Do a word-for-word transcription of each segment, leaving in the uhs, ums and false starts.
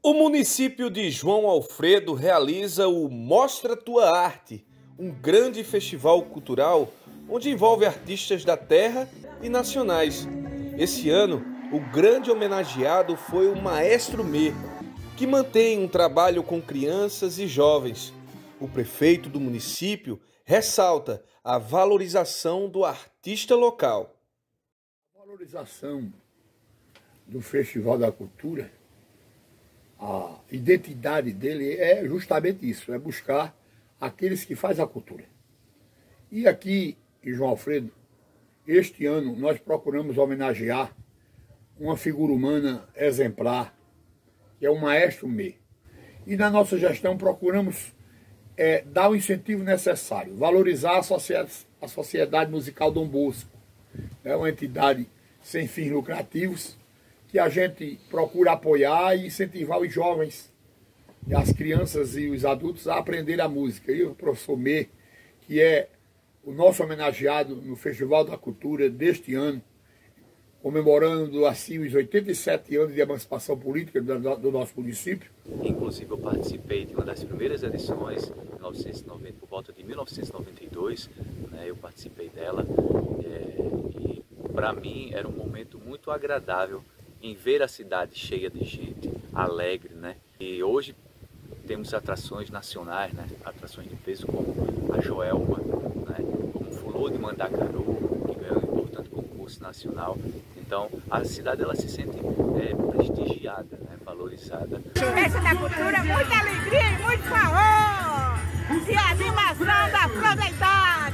O município de João Alfredo realiza o Mostra Tua Arte, um grande festival cultural onde envolve artistas da terra e nacionais. Esse ano, o grande homenageado foi o Maestro Mê, que mantém um trabalho com crianças e jovens. O prefeito do município ressalta a valorização do artista local. A valorização do Festival da Cultura, a identidade dele é justamente isso, é buscar aqueles que fazem a cultura. E aqui em João Alfredo, este ano nós procuramos homenagear uma figura humana exemplar, que é o Maestro Mê. E na nossa gestão procuramos é, dar o incentivo necessário, valorizar a sociedade, a sociedade musical Dom Bosco. É uma entidade sem fins lucrativos, que a gente procura apoiar e incentivar os jovens, as crianças e os adultos a aprender a música. E o professor Mê, que é o nosso homenageado no Festival da Cultura deste ano, comemorando assim os oitenta e sete anos de emancipação política do, do nosso município. Inclusive eu participei de uma das primeiras edições, mil novecentos e noventa, por volta de mil novecentos e noventa e dois, né, eu participei dela, é, e para mim era um momento muito agradável em ver a cidade cheia de gente, alegre, né? E hoje temos atrações nacionais, né? Atrações de peso como a Joelma, né? Como o Fulô de Mandacaru, que ganhou um importante concurso nacional. Então a cidade ela se sente é, prestigiada, né? Valorizada. Festa da Cultura, muita alegria e muito favor e animação da flor da idade.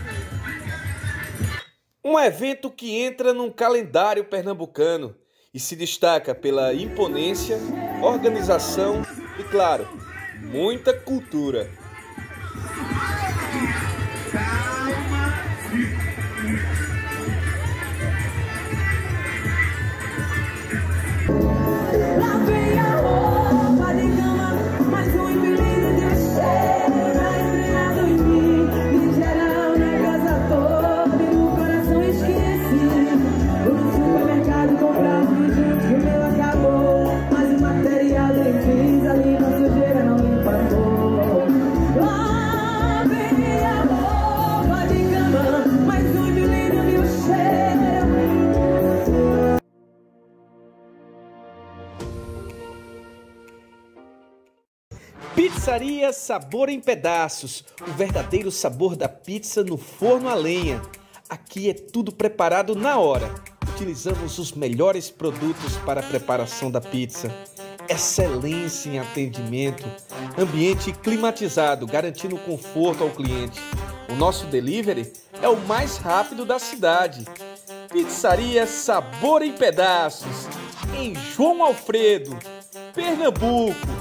Um evento que entra num calendário pernambucano e se destaca pela imponência, organização e, claro, muita cultura. Pizzaria Sabor em Pedaços, o verdadeiro sabor da pizza no forno a lenha. Aqui é tudo preparado na hora. Utilizamos os melhores produtos para a preparação da pizza. Excelência em atendimento, ambiente climatizado, garantindo conforto ao cliente. O nosso delivery é o mais rápido da cidade. Pizzaria Sabor em Pedaços, em João Alfredo, Pernambuco.